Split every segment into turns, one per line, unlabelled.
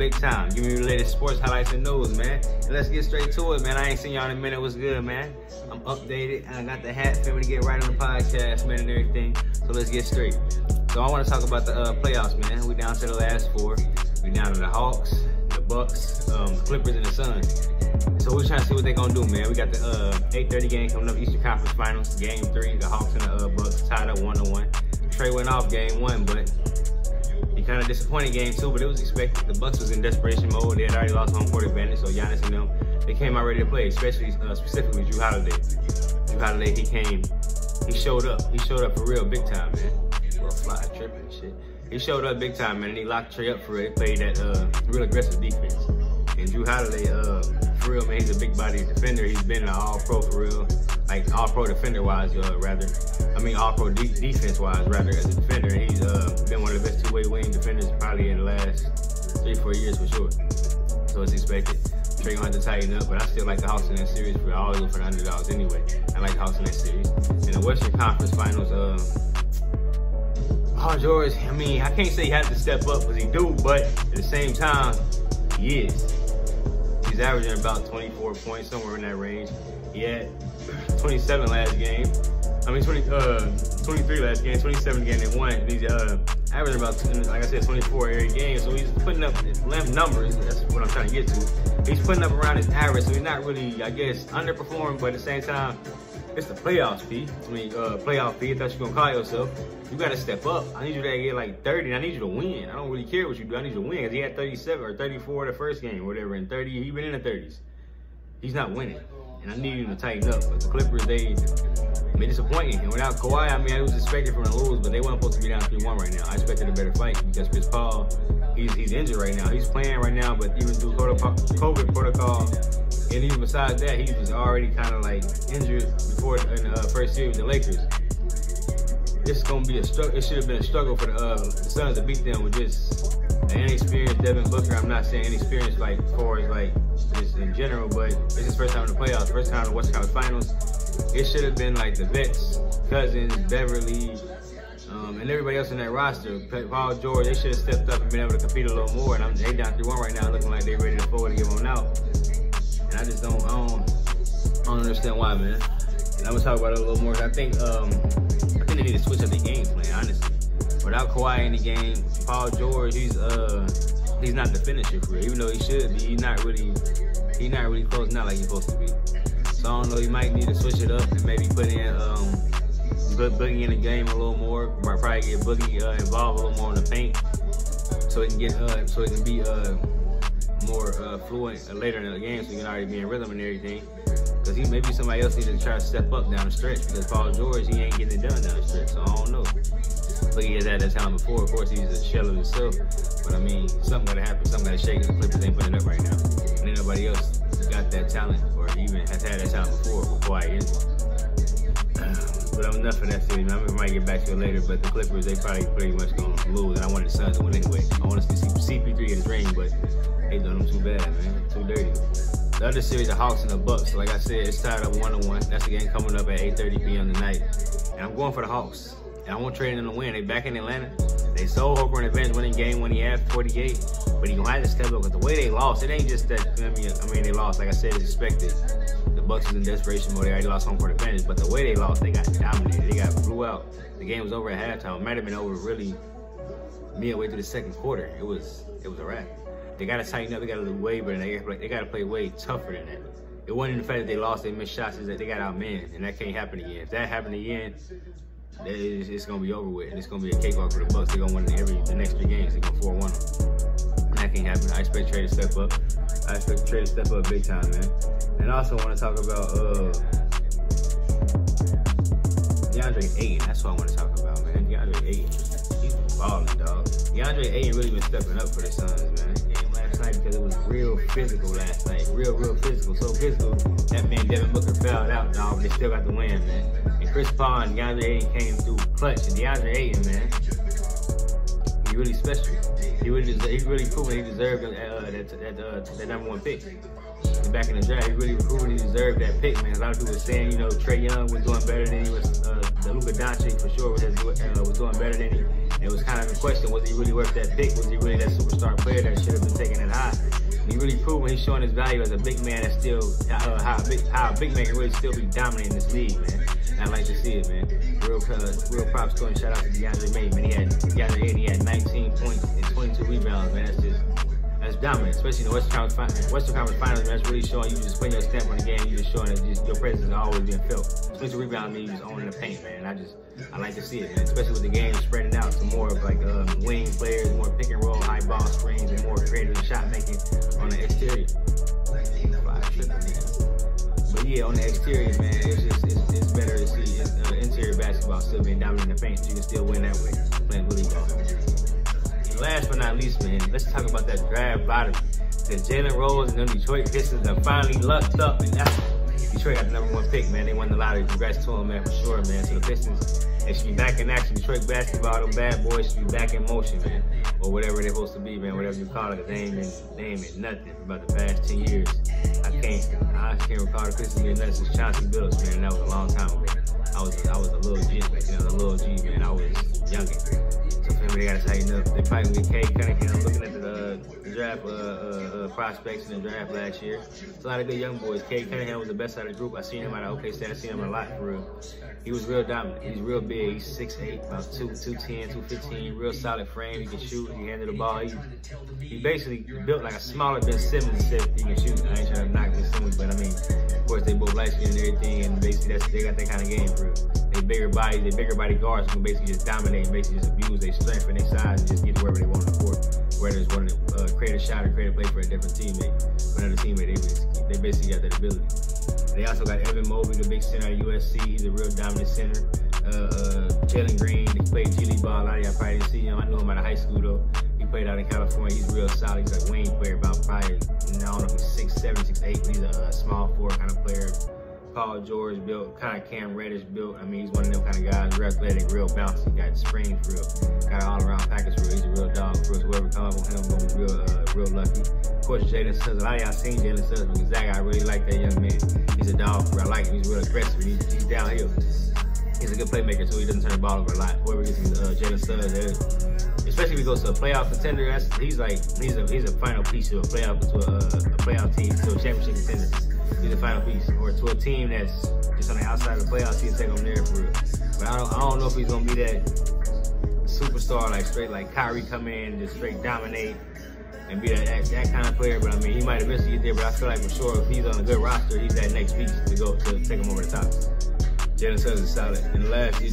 big time. Give me the latest sports highlights and news, man. And let's get straight to it, man. I ain't seen y'all in a minute. What's good, man? I'm updated and I got the hat for me to get right on the podcast, man, and everything. So let's get straight. So I want to talk about the playoffs, man. We down to the last four. We down to the Hawks, the Bucks, the Clippers, and the Suns. So we're trying to see what they're gonna do, man. We got the 8:30 game coming up, Eastern Conference Finals, Game 3. The Hawks and the Bucks tied up 1-1. Trae went off Game 1, but he kind of disappointed Game 2, but it was expected. The Bucks was in desperation mode. They had already lost home court advantage, so Giannis and them, they came out ready to play, especially specifically Jrue Holiday. Jrue Holiday, he showed up. He showed up for real, big time, man. Well, fly tripping and shit. He showed up big time, man, and he locked Trae up for it. He played that real aggressive defense. And Jrue Holiday, for real, man, he's a big body defender. He's been an all-pro for real, like all-pro defender-wise, rather. I mean, all-pro defense-wise, rather, as a defender. He's been one of the best two-way wing defenders probably in the last 3-4 years for sure. So it's expected. Trae gonna have to tighten up, but I still like the Hawks in that series. I always look for the underdogs anyway. I like the Hawks in that series. In the Western Conference Finals, Paul George, I mean, I can't say he has to step up because he do, but at the same time, he is. He's averaging about 24 points, somewhere in that range. He had 27 last game. I mean, 23 last game, 27 game they won. He's averaging about, like I said, 24 every game. So he's putting up numbers. That's what I'm trying to get to. He's putting up around his average, so he's not really, I guess, underperforming, but at the same time, it's the playoffs, P. I mean, playoff P, if that's what you're gonna call yourself. You gotta step up. I need you to get like 30, and I need you to win. I don't really care what you do. I need you to win, because he had 37 or 34 the first game, or whatever, and 30, he been in the 30s. He's not winning, and I need him to tighten up. But the Clippers, they disappointing. And without Kawhi, I mean, I was expecting for them to lose, but they weren't supposed to be down 3-1 right now. I expected a better fight, because Chris Paul, he's injured right now. He's playing right now, but even through COVID protocol, and even besides that, he was already kind of like injured before in the first series with the Lakers. It's gonna be a struggle. It should have been a struggle for the Suns to beat them with just an inexperienced Devin Booker. I'm not saying inexperienced like for like just in general, but it's his first time in the playoffs, first time in the Western Conference Finals. It should have been like the vets, Cousins, Beverly, and everybody else in that roster. Paul George, they should have stepped up and been able to compete a little more. And they down 3-1 right now, looking like they're ready to forward to give them out. And I just don't understand why, man. And I'm gonna talk about it a little more. I think they need to switch up the game plan, honestly. Without Kawhi in the game, Paul George, he's not the finisher for it. Even though he should be, he's not really closing out like he's supposed to be. So I don't know, he might need to switch it up and maybe put in Boogie in the game a little more. Might probably get Boogie involved a little more in the paint, so it can get be more fluent later in the game, so he can already be in rhythm and everything. Because maybe somebody else needs to try to step up down the stretch, because Paul George, he ain't getting it done down the stretch, so I don't know. Boogie has had that talent before. Of course, he's a shell of himself, but I mean, something gotta happen, something gotta shake. The Clippers ain't putting it up right now, and ain't nobody else got that talent, or even has had that talent before he is. But I'm enough for that series, man. I might get back to it later, but the Clippers, they probably pretty much gonna lose, and I want the Suns to win anyway. I want to see CP3 get his ring, but they done them too bad, man. Too dirty. The other series, the Hawks and the Bucks, like I said, it's tied up 1-1. That's the game coming up at 8:30 p.m. tonight. And I'm going for the Hawks. And I want Trae to win. They back in Atlanta. They sold Hope on advantage winning game when he had 48. But he gonna have to step up, because the way they lost, it ain't just that, I mean, they lost, like I said, it's expected. The Bucks was in desperation mode. They already lost home court advantage. But the way they lost, they got dominated. They got blew out. The game was over at halftime. It might have been over really midway through the second quarter. It was a wrap. They gotta tighten up. They gotta do way better. They gotta play way tougher than that. It wasn't the fact that they lost, they missed shots, is that they got outmanned, and that can't happen again. If that happened again, it's gonna be over with, and it's gonna be a cakewalk for the Bucks. They're gonna win the next 3 games. They're gonna 4-1 them. And that can't happen. I expect Trae to step up. I expect Trae to step up big time, man. And I also want to talk about DeAndre Ayton. That's what I want to talk about, man. DeAndre Ayton, he's balling, dog. DeAndre Ayton really been stepping up for the Suns, man. Game last night, because it was real physical last night. Real physical. So physical, that man Devin Booker fouled out, dog, but they still got the win, man. And Chris Paul and DeAndre Ayton came through clutch. And DeAndre Ayton, man, he really special. He really proven he deserved that #1 pick. Back in the draft, he really proven he deserved that pick, man. A lot of people were saying, you know, Trae Young was doing better than he was, Luka Doncic for sure was doing better than he. And it was kind of a question, was he really worth that pick? Was he really that superstar player that should have been taken that high? And he really proved when he's showing his value as a big man that's still, how a big man can really still be dominant in this league, man. And I like to see it, man. Real props to him. Shout out to DeAndre Ayton, man. He had 19 points and 22 rebounds, man. That's dominant, especially in the Western Conference Finals, man. That's really showing you just putting your stamp on the game. You just showing that your presence is always being felt. 22 rebounds means you just owning the paint, man. And I like to see it, man. Especially with the game spreading out to more of like wing players, more pick and roll, high ball screens, and more creative shot making on the exterior. But yeah, on the exterior, man, it's better to see interior basketball still being dominant in the paint. So you can still win that way playing volleyball. Last but not least, man, let's talk about that draft lottery. Because Jalen Rose and them Detroit Pistons have finally lucked up, and Detroit got the #1 pick, man. They won the lottery. Congrats to them, man, for sure, man. So the Pistons, they should be back in action. Detroit basketball, them bad boys should be back in motion, man. Or whatever they're supposed to be, man. Whatever you call it. They ain't been nothing for about the past 10 years. I can't recall the Pistons being nothing since Chauncey Billups, man. And that was a long time ago. I was a little G, man. I was youngin'. They gotta tighten up. They probably with Cade Cunningham, looking at the draft prospects in the draft last year. It's a lot of good young boys. Cade Cunningham was the best out of the group. I seen him out of OKC. I seen him a lot for real. He was real dominant. He's real big. He's 6'8", about 210, 215. Real solid frame. He can shoot. He can handle the ball. He basically built like a smaller Ben Simmons, except he can shoot. I ain't trying to knock Ben Simmons, but I mean, of course they both light skinned and everything, and basically they got that kind of game for real. They bigger body guards who can basically just dominate, and basically just abuse their strength and their size and just get to wherever they want on the court. Whether it's wanting to create a shot or create a play for a different teammate, for another teammate, they basically got that ability. They also got Evan Mobley, the big center at USC. He's a real dominant center. Jalen Green, he played G League ball. A lot of y'all probably didn't see him. I knew him out of high school though. He played out in California. He's real solid. He's like wing player, about probably, I don't know if he's 6'7", 6'8", but he's a small forward kind of player. Paul George built, kind of Cam Reddish built. I mean, he's one of them kind of guys, real athletic, real bouncy, got springs for real, got an all-around package for real. He's a real dog for us. Whoever comes up on him gonna be real lucky. Of course, Jalen Suggs. A lot of y'all seen Jalen Suggs from Gonzaga. I really like that young man. He's a dog for real. I like him. He's real aggressive. He's downhill. He's a good playmaker, so he doesn't turn the ball over a lot. Whoever gets Jalen Suggs, especially if he goes to a playoff contender, he's a final piece of a playoff team, to a championship contender. He's a final piece, or to a team that's just on the outside of the playoffs. He'll take them there for real. But I don't know if he's gonna be that superstar, like straight like Kyrie come in and just straight dominate and be that kind of player. But I mean, he might eventually get there. But I feel like for sure, if he's on a good roster, he's that next piece to take him over the top. Jalen Suggs is solid. And lastly,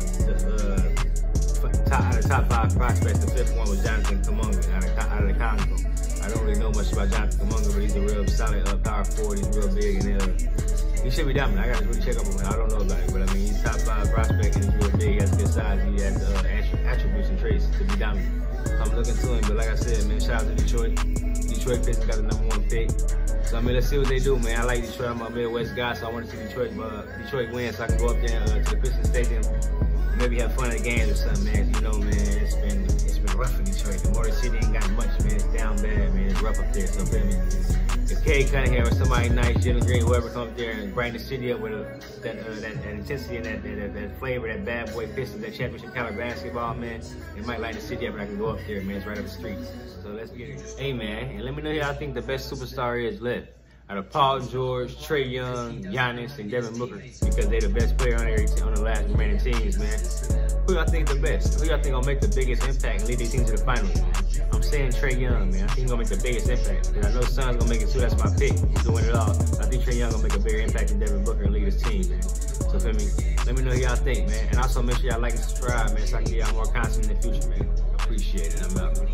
out of the top 5 prospects, the 5th one was Jonathan Kuminga out of the Congo. I don't really know much about Jonathan Kuminga, but he's a real solid power forward. He's real big, and he should be dominant. I gotta really check up on him. I don't know about it, but I mean, he's top 5 prospect, and he's real big. He has good size. He has attributes and traits to be dominant. I'm looking to him, but like I said, man, shout out to Detroit. Detroit Pistons got the #1 pick. So I mean, let's see what they do, man. I like Detroit. I'm a Midwest guy, so I want to see Detroit win, so I can go up there to the Pistons Stadium. Maybe have fun at the games or something, man. You know, man, it's been rough in Detroit. The Motor City ain't got much, man. It's down bad, man. It's rough up there. So, feel me? If Cade Cunningham or somebody nice, Jalen Green, whoever comes up there and brighten the city up with that intensity and that flavor, that bad boy Pistons, that championship caliber basketball, man, it might light the city up, and I can go up there, man. It's right up the street. So let's get it. Hey, man, and let me know who y'all think the best superstar is left. Out of Paul George, Trae Young, Giannis, and Devin Booker, because they're the best player on the last remaining teams, man. Who y'all think the best? Who y'all think gonna make the biggest impact and lead these teams to the finals? I'm saying Trae Young, man. I think he's gonna make the biggest impact. And I know Son's gonna make it too. That's my pick. He's doing it all. I think Trae Young gonna make a bigger impact than Devin Booker and lead his team, man. So feel me? Let me know who y'all think, man. And also make sure y'all like and subscribe, man, so I can get y'all more content in the future, man. Appreciate it. I'm out.